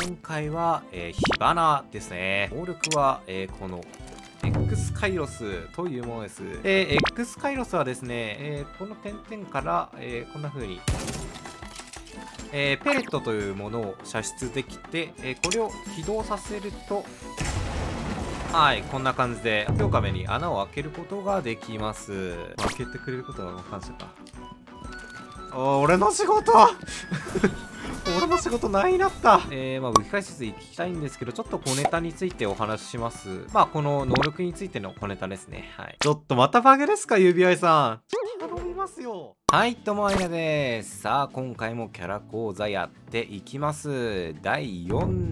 今回は、火花ですね。能力は、この X カイロスというものです。X カイロスはですね、この点々から、こんな風に、ペレットというものを射出できて、これを起動させると、はい、こんな感じで強壁に穴を開けることができます。開けてくれることが分かんないか。俺の仕事俺の仕事ないなった。武器解説いきたいんですけど、ちょっと小ネタについてお話しします。この能力についての小ネタですね。はい。ちょっとまたバグですか、指輪さん。頼みますよ。はい、どうも、あいなです。さあ、今回もキャラ講座やっていきます。第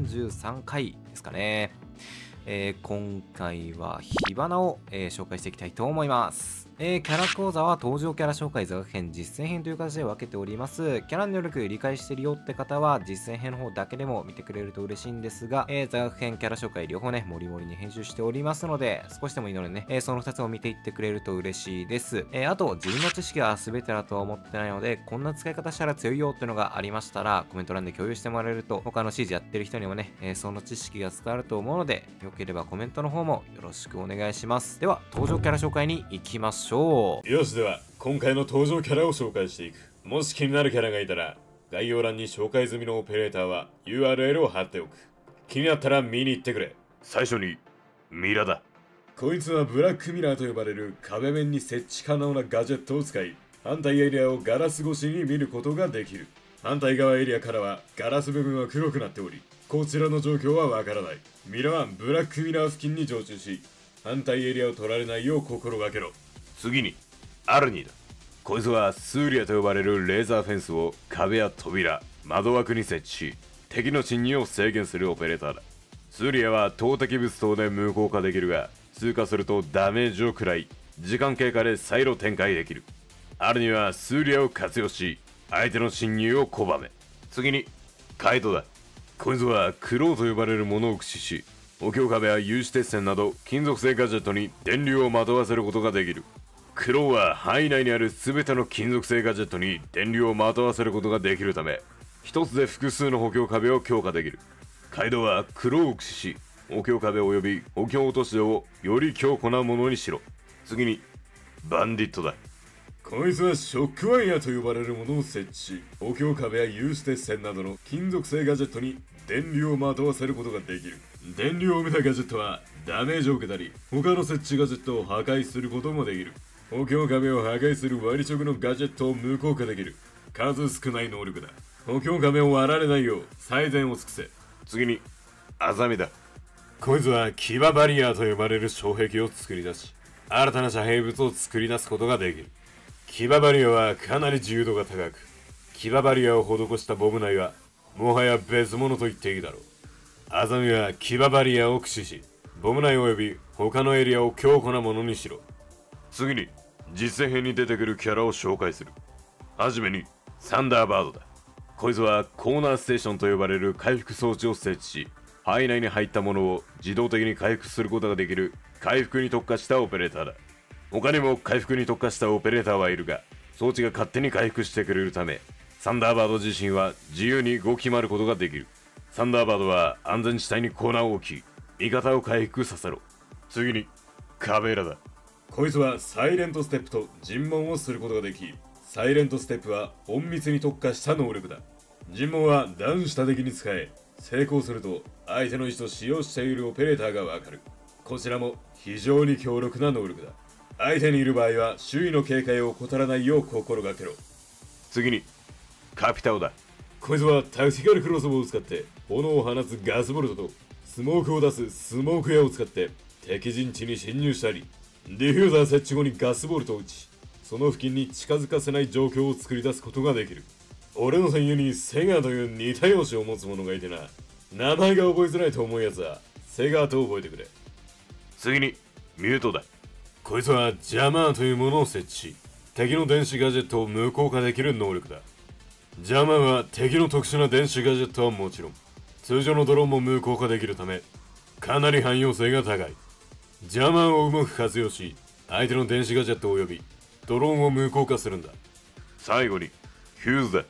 43回ですかね。今回は火花を、紹介していきたいと思います。キャラ講座は登場キャラ紹介座学編実践編という形で分けております。キャラの能力理解してるよって方は実践編の方だけでも見てくれると嬉しいんですが、座学編キャラ紹介両方ね、もりもりに編集しておりますので、少しでもいいのでね、その2つを見ていってくれると嬉しいです。あと、自分の知識は全てだとは思ってないので、こんな使い方したら強いよってのがありましたら、コメント欄で共有してもらえると、他の指示やってる人にもね、その知識が伝わると思うので、よければコメントの方もよろしくお願いします。では、登場キャラ紹介に行きましょう。 よし、では今回の登場キャラを紹介していく。もし気になるキャラがいたら概要欄に紹介済みのオペレーターは URL を貼っておく。気になったら見に行ってくれ。最初にミラだ。こいつはブラックミラーと呼ばれる壁面に設置可能なガジェットを使い、反対エリアをガラス越しに見ることができる。反対側エリアからはガラス部分は黒くなっており、こちらの状況はわからない。ミラはブラックミラー付近に常駐し、反対エリアを取られないよう心がけろ。次にアルニーだ。こいつはスーリアと呼ばれるレーザーフェンスを壁や扉、窓枠に設置し、敵の侵入を制限するオペレーターだ。スーリアは投擲物等で無効化できるが、通過するとダメージを食らい、時間経過で再度展開できる。アルニはスーリアを活用し、相手の侵入を拒め。次にカイトだ。こいつはクローと呼ばれるものを駆使し、補強壁や有刺鉄線など金属製ガジェットに電流をまとわせることができる。クローは範囲内にある全ての金属製ガジェットに電流をまとわせることができるため、一つで複数の補強壁を強化できる。カイドウはクローを駆使し、補強壁及び補強落とし戸をより強固なものにしろ。次にバンディットだ。こいつはショックワイヤーと呼ばれるものを設置し、補強壁や有刺鉄線などの金属製ガジェットに電流をまとわせることができる。電流を埋めたガジェットはダメージを受けたり、他の設置ガジェットを破壊することもできる。補強壁を破壊する割り直のガジェットを無効化できる。数少ない能力だ。補強壁を割られないよう最善を尽くせ。次にアザミだ。こいつは騎馬バリアーと呼ばれる障壁を作り出し、新たな遮蔽物を作り出すことができる。騎馬バリアはかなり自由度が高く、騎馬バリアを施したボム内はもはや別物と言っていいだろう。アザミは騎馬バリアを駆使し、ボム内及び他のエリアを強固なものにしろ。次に実践編に出てくるキャラを紹介する。はじめにサンダーバードだ。こいつはコーナーステーションと呼ばれる回復装置を設置し、範囲内に入ったものを自動的に回復することができる回復に特化したオペレーターだ。他にも回復に特化したオペレーターはいるが、装置が勝手に回復してくれるため、サンダーバード自身は自由に動き回ることができる。サンダーバードは安全地帯にコーナーを置き、味方を回復させろ。次にカベラだ。こいつはサイレントステップと尋問をすることができ、サイレントステップは隠密に特化した能力だ。尋問はダウンした敵に使え、成功すると相手の位置と使用しているオペレーターがわかる。こちらも非常に強力な能力だ。相手にいる場合は周囲の警戒を怠らないよう心がけろ。次にカピタオだ。こいつはタクティカルクロスボウを使って炎を放つガスボルトとスモークを出すスモークエアを使って敵陣地に侵入したり、ディフューザー設置後にガスボルトを撃ち、その付近に近づかせない状況を作り出すことができる。俺の戦友にセガーという似た容姿を持つ者がいてな、名前が覚えづらいと思うやつはセガーと覚えてくれ。次にミュートだ。こいつはジャマーというものを設置し、敵の電子ガジェットを無効化できる能力だ。ジャマーは敵の特殊な電子ガジェットはもちろん、通常のドローンも無効化できるため、かなり汎用性が高い。ジャマーをうまく活用し、相手の電子ガジェットを呼び、ドローンを無効化するんだ。最後にフューズだ。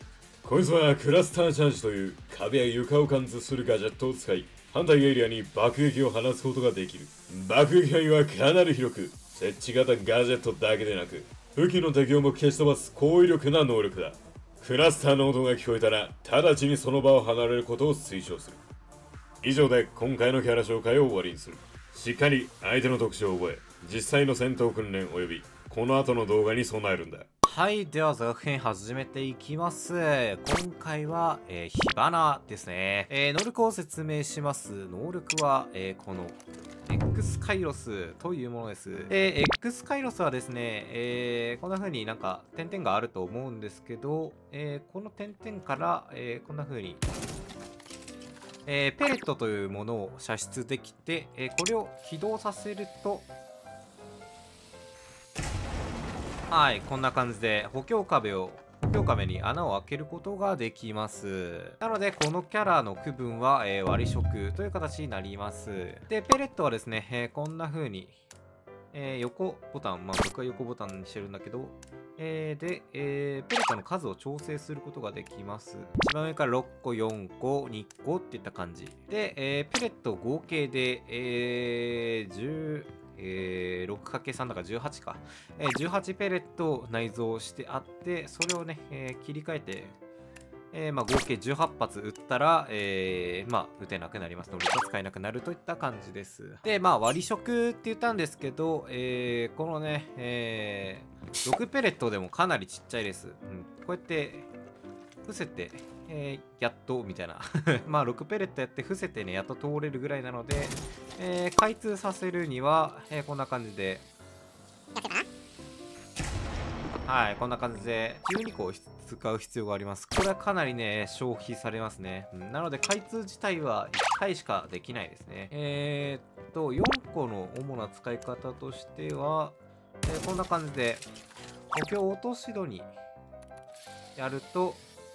こいつはクラスターチャージという壁や床を貫通するガジェットを使い、反対エリアに爆撃を放つことができる。爆撃範囲はかなり広く、設置型ガジェットだけでなく、武器の敵をも消し飛ばす高威力な能力だ。クラスターの音が聞こえたら、直ちにその場を離れることを推奨する。以上で今回のキャラ紹介を終わりにする。しっかり相手の特徴を覚え、実際の戦闘訓練及びこの後の動画に備えるんだ。 はい、では座学編始めていきます。今回は、火花ですね。能力を説明します。能力は、この X カイロスというものです。X カイロスはですね、こんな風になんか点々があると思うんですけど、この点々から、こんな風にペレットというものを射出できて、これを起動させると、はい、こんな感じで補強壁に穴を開けることができます。なので、このキャラの区分は、割り色という形になります。で、ペレットはですね、こんな風に、横ボタン、僕は横ボタンにしてるんだけど、ペレットの数を調整することができます。一番上から6個、4個、2個っていった感じ。で、ペレット合計で、6×3 だから18か。18ペレットを内蔵してあって、それをね、切り替えて、合計18発撃ったら、撃てなくなります。能力が使えなくなるといった感じです。で、割り色って言ったんですけど、このね、6ペレットでもかなりちっちゃいです。こうやって、伏せて、やっとみたいな6ペレットやって伏せてねやっと通れるぐらいなので、開通させるには、こんな感じではい、こんな感じで12個使う必要があります。これはかなりね消費されますね。なので開通自体は1回しかできないですね。4個の主な使い方としては、こんな感じで補強落とし戸にやると、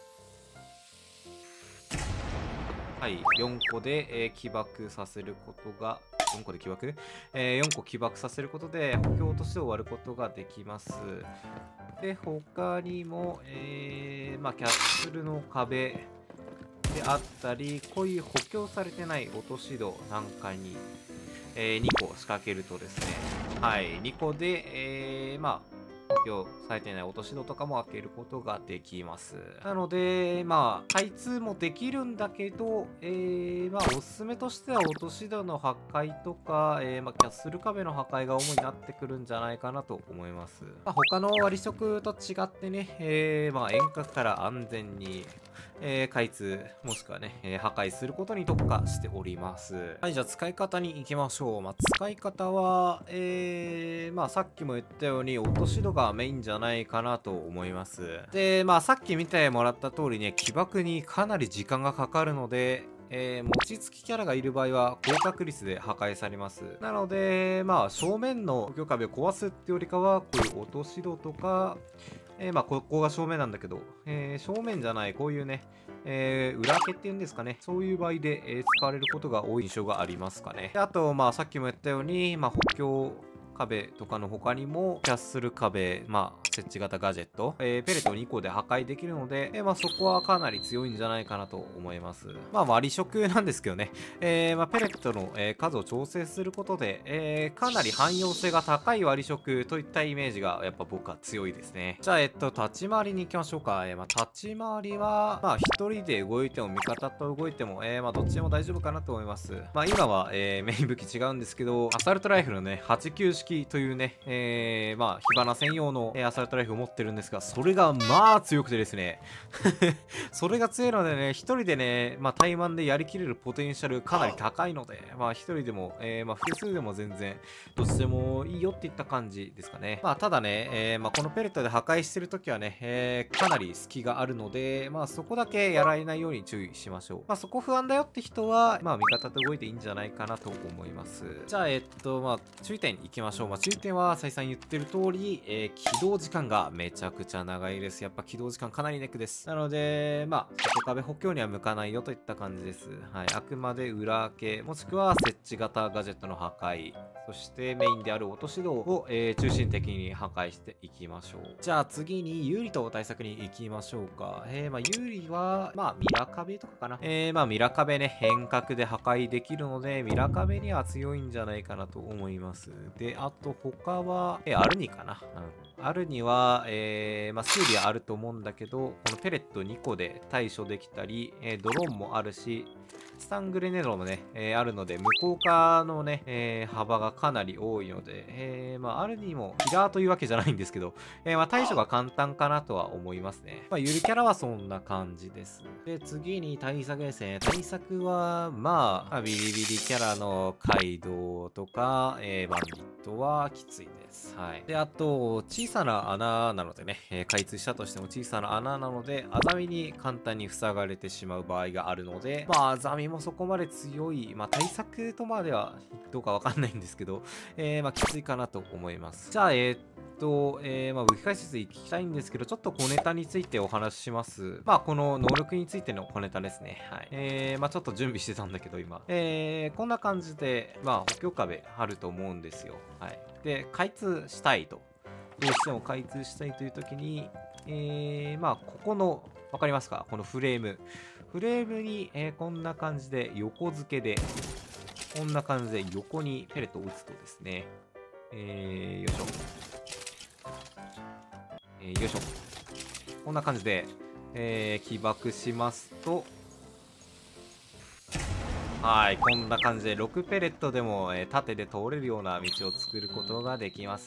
はい、4個で、起爆させることが、4個で起爆 ?4 個起爆させることで補強として終わることができます。で、他にも、キャッスルの壁であったり、こういう補強されてない落とし戸なんかに、2個仕掛けるとですね、はい、2個で、補強されていない落とし戸とかも開けることができます。なので、開通もできるんだけど、おすすめとしては落とし戸の破壊とか、キャッスル壁の破壊が主になってくるんじゃないかなと思います。他の割り色と違ってね、遠隔から安全に、開通もしくはね、破壊することに特化しております。はい、じゃあ使い方に行きましょう。使い方は、さっきも言ったように落とし戸がメインじゃないかなと思います。で、さっき見てもらった通りね、起爆にかなり時間がかかるので、餅つきキャラがいる場合は高確率で破壊されます。なので、正面の補強壁を壊すってよりかは、こういう落とし戸とか、ここが正面なんだけど、正面じゃない、こういうね、裏開けっていうんですかね。そういう場合で、使われることが多い印象がありますかね。であと、さっきも言ったように、補強壁とかの他にも、キャッスル壁、設置型ガジェット、ペレット2個で破壊できるので、そこはかなり強いんじゃないかなと思います。割り色なんですけどね、ペレットの、数を調整することで、かなり汎用性が高い割り色といったイメージがやっぱ僕は強いですね。じゃあ、立ち回りに行きましょうか。立ち回りは、一人で動いても味方と動いても、どっちでも大丈夫かなと思います。今は、メイン武器違うんですけど、アサルトライフルのね、89式というね、火花専用の、アサルトライフルを持ってるんですが、それが強くてですねそれが強いのでね、一人でね、対マンでやりきれるポテンシャルかなり高いので、一人でも、複数でも全然どっちでもいいよっていった感じですかね。ただね、このペレットで破壊してるときはね、かなり隙があるので、そこだけやられないように注意しましょう。そこ不安だよって人は、味方と動いていいんじゃないかなと思います。じゃあ、注意点いきましょう。 しょう。注意点は再三言ってる通り、起動時間がめちゃくちゃ長いです。やっぱ起動時間かなりネックです。なので、外壁補強には向かないよといった感じです。はい。あくまで裏開け、もしくは設置型ガジェットの破壊、そしてメインである落とし戸を、中心的に破壊していきましょう。じゃあ次に有利と対策に行きましょうか。有利は、ミラ壁とかかな。ミラ壁ね、変革で破壊できるので、ミラ壁には強いんじゃないかなと思います。で、あと他は、アルニかな。アルニは、数理はあると思うんだけど、このペレット2個で対処できたり、ドローンもあるし、スタングレネードもね、あるので、向こう側のね、幅がかなり多いので、アルニもキラーというわけじゃないんですけど、対処が簡単かなとは思いますね。ゆるキャラはそんな感じです。で、次に対策ですね。対策は、ビリビリキャラのカイドウとか、バンビットはきついです。はい。で、あと、小さな穴なのでね、開通したとしても小さな穴なので、アザミに簡単に塞がれてしまう場合があるので、アザミもそこまで強い、対策とまではどうかわかんないんですけど、きついかなと思います。じゃあ、武器解説いきたいんですけど、ちょっと小ネタについてお話しします。この能力についての小ネタですね。はい。ちょっと準備してたんだけど、今。こんな感じで、補強壁あると思うんですよ。はい。で、開通したいと。どうしても開通したいという時に、ここの、わかりますか？このフレーム。フレームに、こんな感じで横付けで、こんな感じで横にペレットを打つとですね、よいしょ。よいしょ。こんな感じで、起爆しますと、はい、こんな感じで6ペレットでも、縦で通れるような道を作ることができます。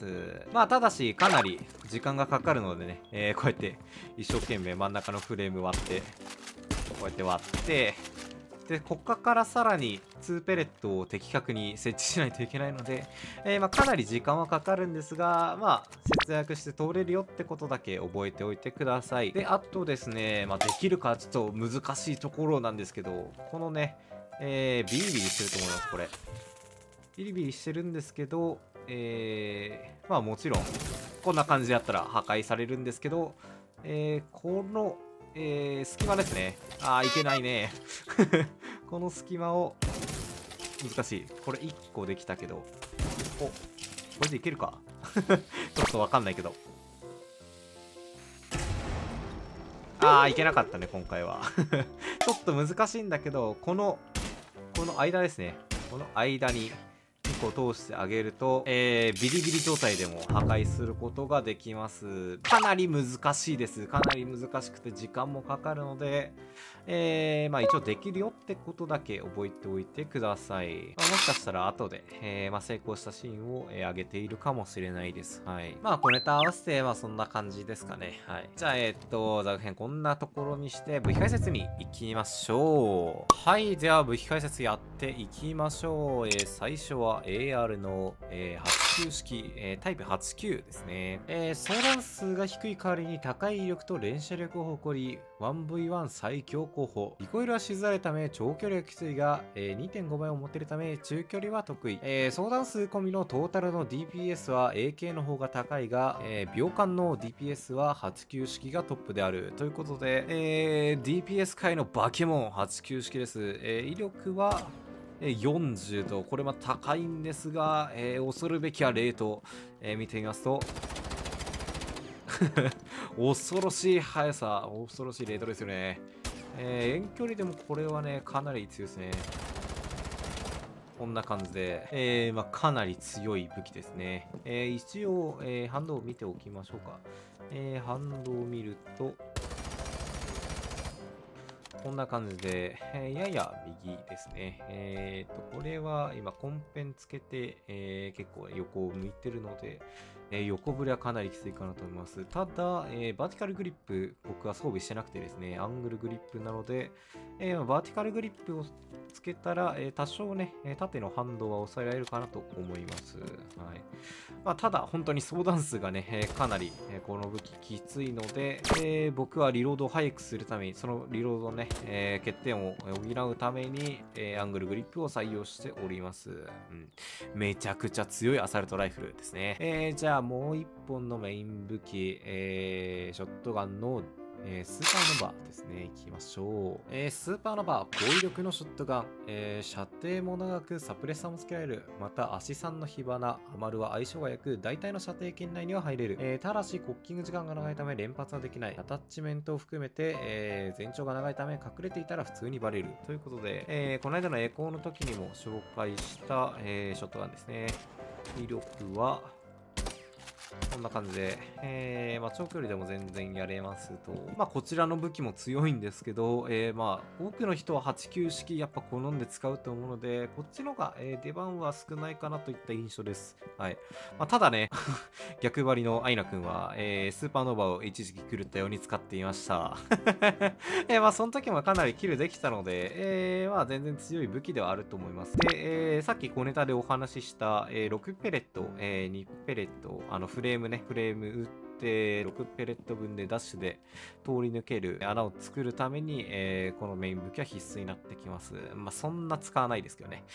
ただし、かなり時間がかかるのでね、こうやって一生懸命真ん中のフレーム割って、こうやって割って、で、ここからさらに2ペレットを的確に設置しないといけないので、かなり時間はかかるんですが、節約して通れるよってことだけ覚えておいてください。で、あとですね、できるかちょっと難しいところなんですけど、このね、ビリビリしてると思います、これ。ビリビリしてるんですけど、もちろん、こんな感じでやったら破壊されるんですけど、この、隙間ですね。いけないね。この隙間を、難しい。これ1個できたけど、これでいけるかちょっとわかんないけど。いけなかったね、今回は。ちょっと難しいんだけど、この間ですね。この間に1個通してあげると、ビリビリ状態でも破壊することができます。かなり難しいです。かなり難しくて時間もかかるので、一応できるよってことだけ覚えておいてください。もしかしたら後で、成功したシーンを、上げているかもしれないです。はい。小ネタ合わせて、そんな感じですかね。はい。じゃあ、座学編こんなところにして、武器解説に行きましょう。はい。では、武器解説やっていきましょう。最初は AR の、89式、タイプ89ですね。相談数が低い代わりに高い威力と連射力を誇り、1v1 最強候補。リコイルはしづらいため長距離はきついが、2.5 倍を持っているため中距離は得意。相談数込みのトータルの DPS は AK の方が高いが、秒間の DPS は89式がトップである。ということで、DPS 界のバケモン89式です。威力は40と、これは高いんですが、恐るべきはレート、見てみますと、恐ろしい速さ、恐ろしいレートですよね。遠距離でもこれはね、かなり強いですね。こんな感じで、かなり強い武器ですね。一応、反動を見ておきましょうか。反動を見ると、こんな感じで、やや右ですね。これは今、コンペンつけて、結構横を向いてるので、 横振れはかなりきついかなと思います。ただ、バーティカルグリップ、僕は装備してなくてですね、アングルグリップなので、バーティカルグリップをつけたら、多少ね、縦の反動は抑えられるかなと思います。はい。まあ、ただ、本当に相談数がね、かなり、この武器きついので、僕はリロードを早くするために、そのリロードね、欠点を補うために、アングルグリップを採用しております。うん。めちゃくちゃ強いアサルトライフルですね。じゃあもう一本のメイン武器、ショットガンのスーパーノバですね。いきましょう。スーパーノバ、高威力のショットガン。射程も長くサプレッサーも付けられる。また、足3の火花。アマルは相性が良く、大体の射程圏内には入れる。ただし、コッキング時間が長いため連発はできない。アタッチメントを含めて、全長が長いため隠れていたら普通にバレる。ということで、この間のエコーの時にも紹介した、ショットガンですね。威力は、こんな感じで、長距離でも全然やれますと。こちらの武器も強いんですけど、多くの人は89式やっぱ好んで使うと思うので、こっちの方が、出番は少ないかなといった印象です。はい。ただね、逆張りのアイナくんは、スーパーノーバーを一時期狂ったように使っていました。その時もかなりキルできたので、全然強い武器ではあると思います。で、さっき小ネタでお話しした、6ペレット、2ペレット、フレーム打って6ペレット分でダッシュで通り抜ける穴を作るために、このメイン武器は必須になってきます。そんな使わないですけどね。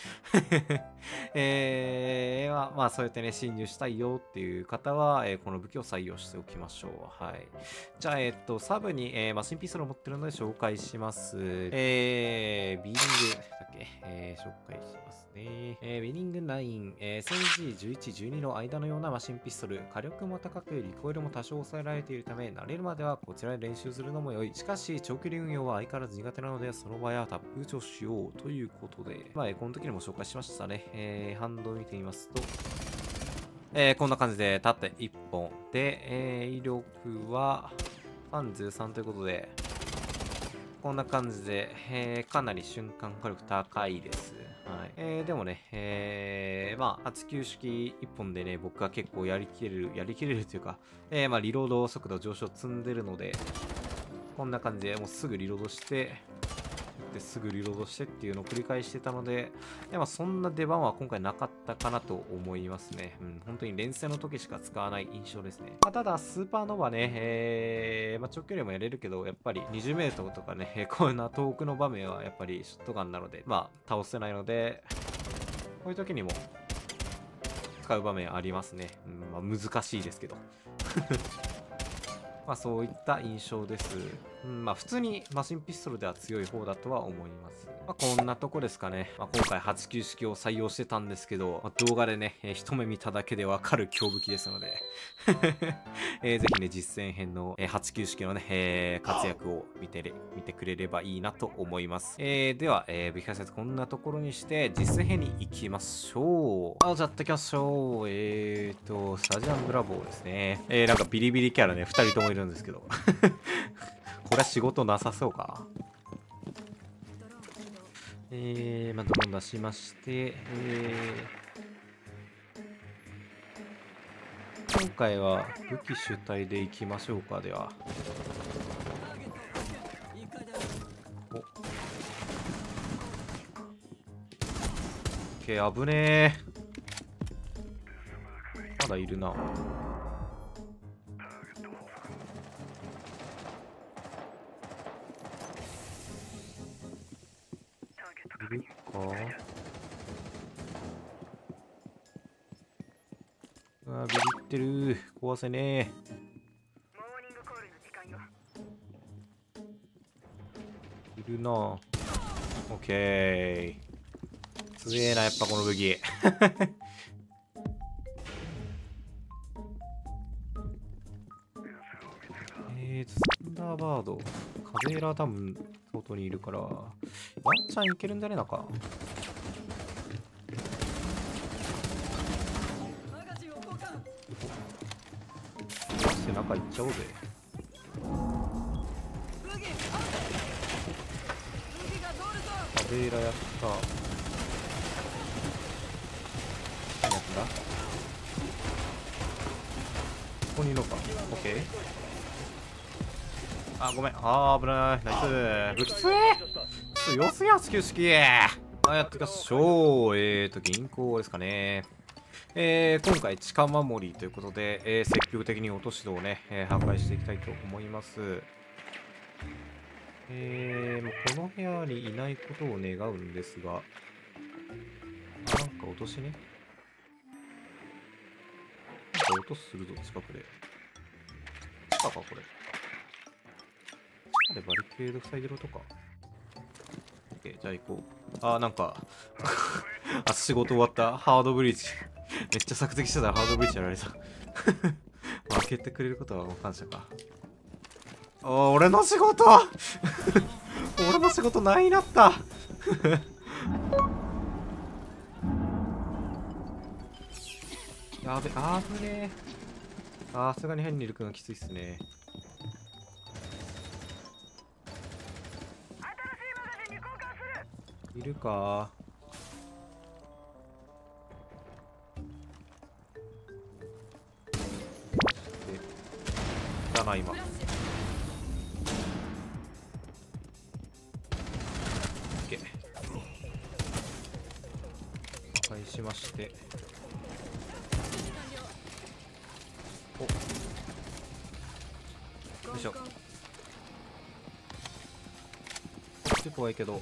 そうやってね、侵入したいよっていう方は、この武器を採用しておきましょう。はい。じゃあ、サブに、マシンピストルを持ってるので紹介します。ビーリングだっけ、紹介しますね。ビーリング9、10G11、12の間のようなマシンピストル。火力も高く、リコイルも多少抑えられているため、慣れるまではこちらで練習するのも良い。しかし、長距離運用は相変わらず苦手なので、その場合はタップ打ちをしようということで、この時にも紹介しましたね。ハンドを見てみますと、こんな感じで縦1本で、威力は33ということで、こんな感じで、かなり瞬間火力高いです。はい。でもね、89式1本でね、僕は結構やりきれるというか、リロード速度上昇積んでるので、こんな感じでもうすぐリロードして、すぐリロードしてっていうのを繰り返してたので、そんな出番は今回なかったかなと思いますね。本当に連戦の時しか使わない印象ですね。ただ、スーパーノバね、長距離もやれるけど、やっぱり20メートルとかね、こんな遠くの場面はやっぱりショットガンなので、倒せないので、こういう時にも使う場面ありますね。難しいですけど。そういった印象です。普通にマシンピストルでは強い方だとは思います。こんなとこですかね。今回89式を採用してたんですけど、動画でね、一目見ただけでわかる強武器ですので、ぜひね、実践編の89式のね、活躍を見てくれればいいなと思います。では、武器解説こんなところにして、実践編に行きましょう。じゃあ、やっていきましょう。スタジアムブラボーですね。なんかビリビリキャラね、2人ともいるんですけど。これは仕事なさそうか。ドローン出しまして、今回は武器主体でいきましょうか。では。危ねえ。まだいるな。いるか。ビビってる。壊せねえ。いるな。オッケー。強えな、やっぱこの武器。サンダーバード。カベーラ多分外にいるから、ワンチャンいけるんじゃねえのか。出して中行っちゃおうぜ。カベーラやった。何やつだ。 にいるのか。オッケー。あ、ごめん。あー、危ない。ナイス。武器強すぎや、地球式。やっていきましょう。銀行ですかね。今回地下守りということで、積極的に落とし戸をね、破壊していきたいと思います。もうこの部屋にいないことを願うんですが、なんか落としね。なんか落とするぞ、近くで。地下か、これ。地下でバリケード塞いでる音か。OK、じゃあ行こう。あー、なんか、仕事終わったハードブリッジ。めっちゃ索敵してたらハードブリッジやられた。開けてくれることは感謝か。俺の仕事俺の仕事ないなったやべ、危ねえ。さすがに変にいるくんがきついっすね。いるか。だな、今。オッケー。破壊しまして。お。よいしょ。こっち怖いけど。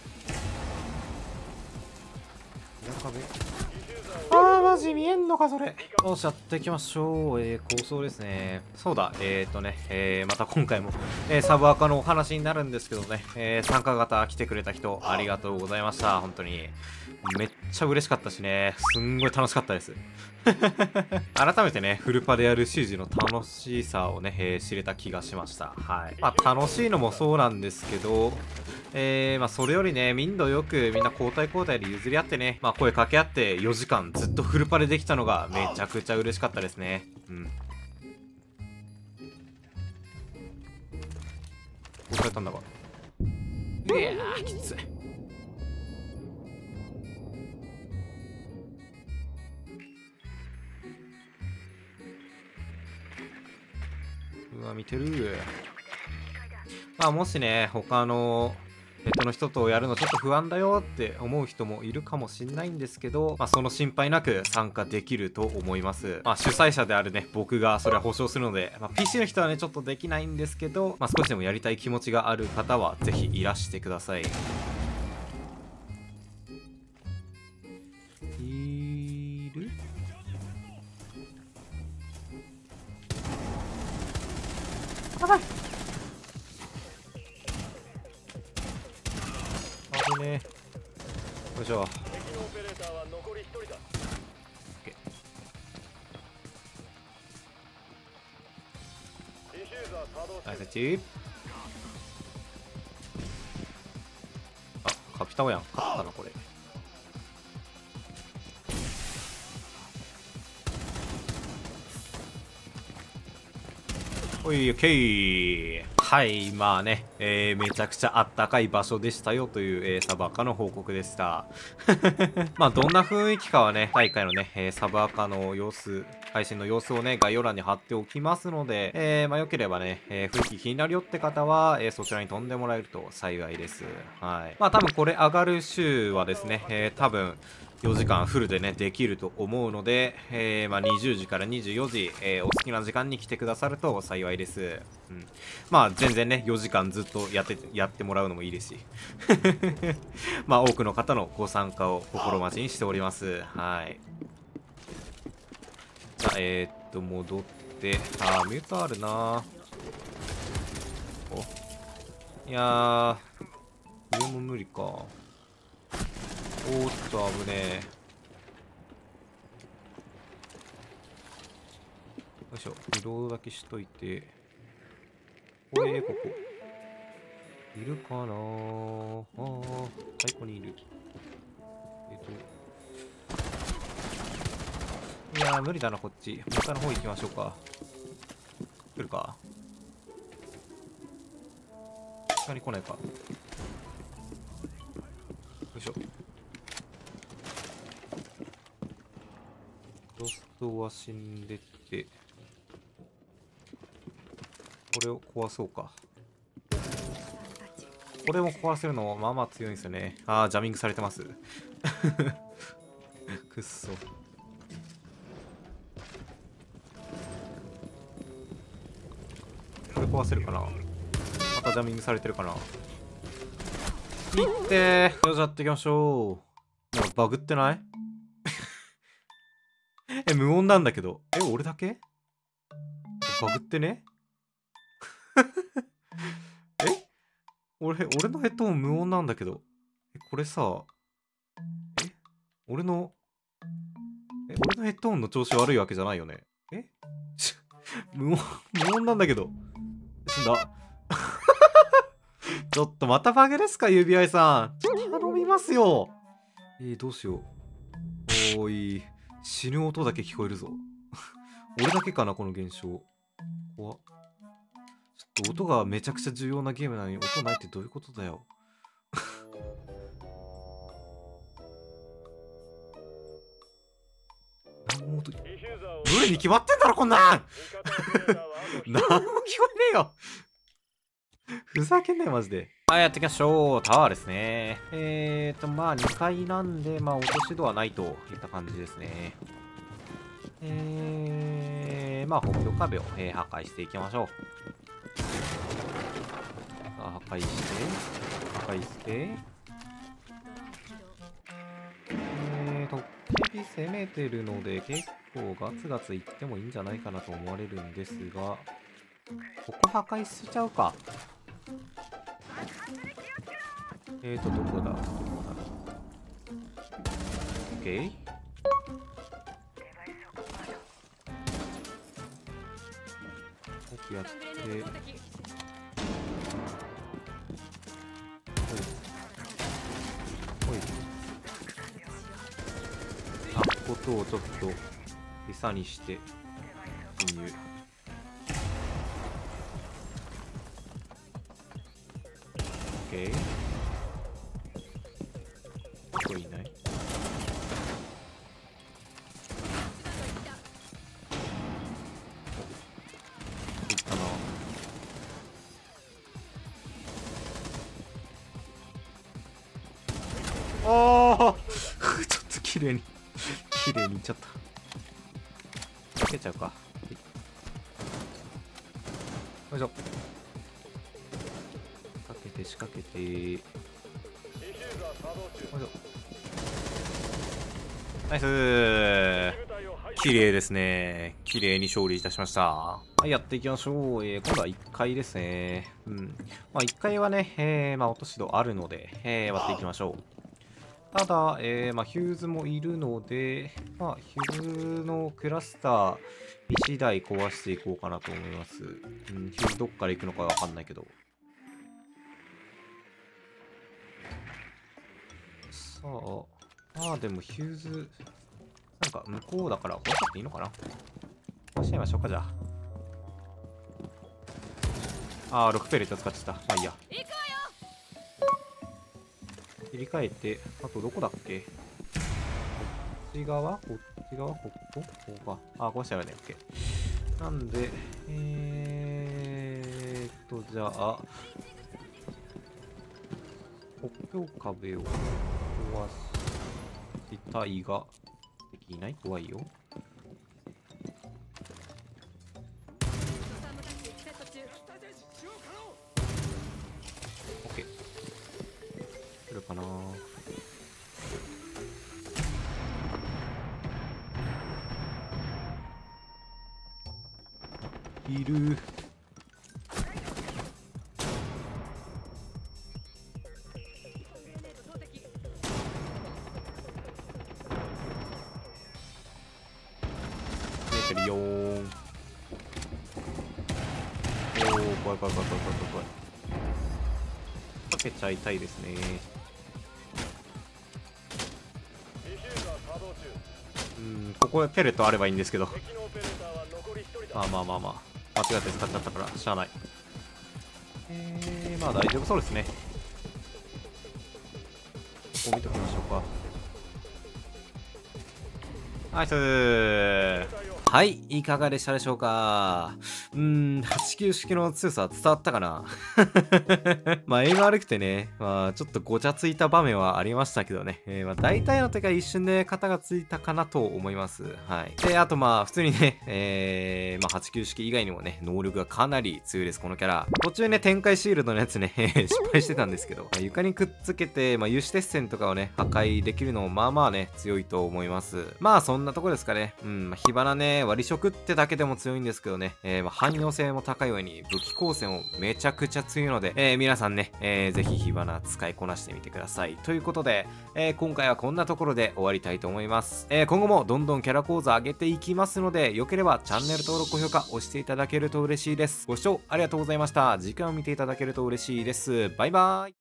壁。マジ見えんのかそれ。よし、やっていきましょう。構想ですね。そうだ、また今回も、サブアカのお話になるんですけどね、参加型来てくれた人、ありがとうございました。本当に。めっちゃ嬉しかったしね、すんごい楽しかったです。改めてね、フルパでやる習字の楽しさをね、知れた気がしました。はい。楽しいのもそうなんですけど、それよりね、民度よくみんな交代交代で譲り合ってね、声かけ合って4時間ずっとフルパでできたのがめちゃくちゃ嬉しかったですね。うん。押されたんだが。いやー、きつい。うわ、見てる。もしね、他のの人とやるのちょっと不安だよって思う人もいるかもしんないんですけど、その心配なく参加できると思います。主催者であるね、僕がそれは保証するので、PC の人はね、ちょっとできないんですけど、少しでもやりたい気持ちがある方は、ぜひいらしてください。いる？やばい！危ねえ。よいしょ。ナイスチ。カピタオやん。勝ったなこれ。おい、オッケー。はい、めちゃくちゃあったかい場所でしたよという、サブアカの報告でした。どんな雰囲気かはね、大会のね、サブアカの様子、配信の様子をね、概要欄に貼っておきますので、良ければね、雰囲気気になるよって方は、そちらに飛んでもらえると幸いです。はい。多分これ上がる週はですね、多分、4時間フルでね、できると思うので、20時から24時、お好きな時間に来てくださると幸いです。うん。全然ね、4時間ずっとやってもらうのもいいですし。多くの方のご参加を心待ちにしております。はい。じゃあ、戻って、ミュートあるな。いやー、上も無理か。おーっと危ねえ。よいしょ、リロードだけしといて。ここ。いるかなー。最後にいる。いやー、無理だな、こっち。他の方行きましょうか。来るか。下に来ないか。よいしょ。ロストは死んでて。 これを壊そうか。これも壊せるのまあまあ強いんですよね。ああ、ジャミングされてます。くっそ。これ壊せるかな。またジャミングされてるかな。いってー。じゃあやっていきましょう。なんかバグってない？無音なんだけど。俺だけ？バグってね？俺のヘッドホン無音なんだけど。これさ、俺のヘッドホンの調子悪いわけじゃないよね。無音なんだけど。ちょっとまたバグですか、指合さん。頼みますよ。どうしよう。おーい。死ぬ音だけ聞こえるぞ。俺だけかな、この現象。怖っ。ちょっと音がめちゃくちゃ重要なゲームなのに音ないってどういうことだよ。何も音、どれに決まってんだろこんなん何も聞こえねえよ。ふざけんなよマジで。はい、やっていきましょう。タワーですね。まあ2階なんで、まあ落とし戸はないといった感じですね。まあ北極壁を、破壊していきましょう。破壊して、トッケビ攻めてるので結構ガツガツいってもいいんじゃないかなと思われるんですが、ここ破壊しちゃうか。どこだ OK。 やってことをちょっと餌にして進入。OK。 どこいない？いったな。ああちょっと綺麗にいっちゃった。かけちゃうか。よいしょ。仕掛けてよいしょ。ナイスー。綺麗ですね。綺麗に勝利いたしました。はい、やっていきましょう。今度は1階ですね。まあ1階はね、まあ落とし戸あるので、割っていきましょう。ただ、まあヒューズもいるので、まあヒューズのクラスター1台壊していこうかなと思います。ヒューズどっから行くのかわかんないけど。さあ、でもヒューズ、なんか向こうだから壊しちゃっていいのかな。壊しちゃいましょうか、じゃあ。6ペレット使っちゃった。まあいいや。切り替えて、あとどこだっけ。こっち側、ここか。壊しちゃうよね。OK。なんで、じゃあ、北極壁を壊したいが、できない？怖いよ。OK。来るかな。いる。見えてるよーん。怖い。かけちゃいたいですね。ここへペレットあればいいんですけど。まあ間違って使っちゃったからしゃあない。まあ大丈夫そうですね。ここ見ときましょうか。ナイスー。 はい、いかがでしたでしょうか。89式の強さは伝わったかな。まあ、エイム悪くてね、まあ、ちょっとごちゃついた場面はありましたけどね。まあ、大体の手が一瞬で型がついたかなと思います。はい。で、あとまあ、普通にね、まあ、89式以外にもね、能力がかなり強いです、このキャラ。途中ね、展開シールドのやつね、失敗してたんですけど、まあ、床にくっつけて、まあ、有刺鉄線とかをね、破壊できるのもまあまあね、強いと思います。まあ、そんなとこですかね。まあ、火花ね、割り食ってだけでも強いんですけどね、まあ、汎用性も高い上に武器光線もめちゃくちゃ強いので、皆さんね、ぜひ火花使いこなしてみてください。ということで、今回はこんなところで終わりたいと思います。今後もどんどんキャラ講座上げていきますので、よければチャンネル登録、高評価押していただけると嬉しいです。ご視聴ありがとうございました。次回を見ていただけると嬉しいです。バイバーイ。